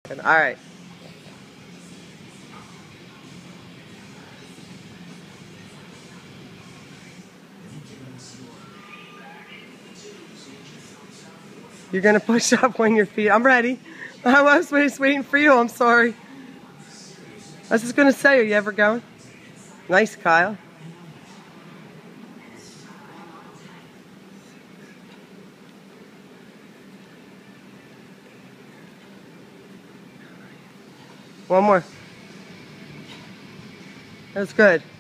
All right. You're gonna push up when your feet. I'm ready. I was just waiting for you. I'm sorry. I was just gonna say, are you ever going? Nice, Kyle. One more. That's good.